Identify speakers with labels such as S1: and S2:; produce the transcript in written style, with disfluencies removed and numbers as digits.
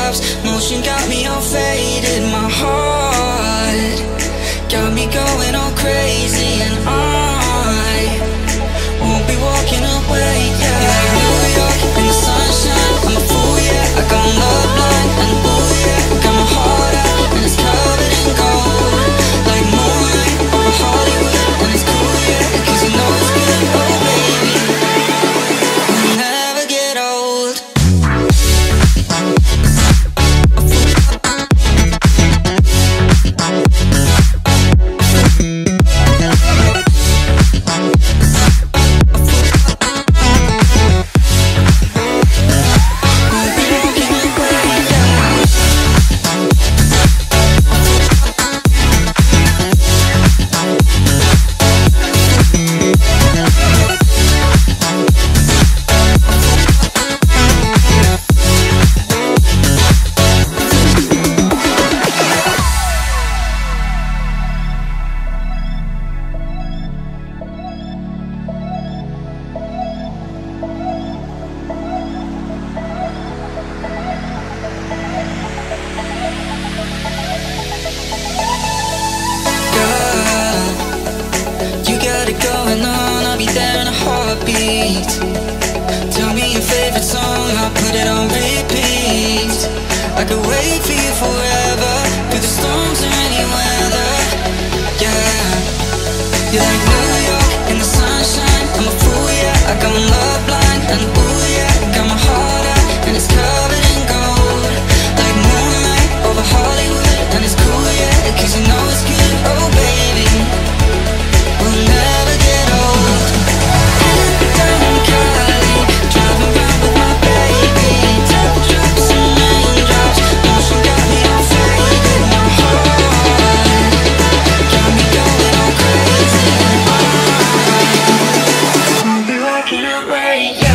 S1: raindrops. Motion got me all faded. My heart got me going all crazy, and I won't be walking away, yeah. Like New York in the sunshine, I'm a fool, yeah. I got love blind, and ooh, yeah. Got my heart out, and it's covered in gold. Like moonlight over Hollywood, and it's cool, yeah. Cause you know it's good, oh baby. We'll never get old. Going on, I'll be there in a heartbeat. Tell me your favorite song, I'll put it on repeat. I could wait for you forever, through the storms or any weather. Yeah, you're like New York in the sunshine, I'm a fool, yeah. I got my love blind, and ooh, yeah. Got my heart out, and it's covered in gold. Like moonlight over Hollywood, and it's cool, yeah. Cause you know it's good, oh baby. We'll never get old. Down in Cali, driving around with my baby. Temper drops and raindrops, motion got me all faded. My heart got me going all crazy. I'll be walking away, yeah.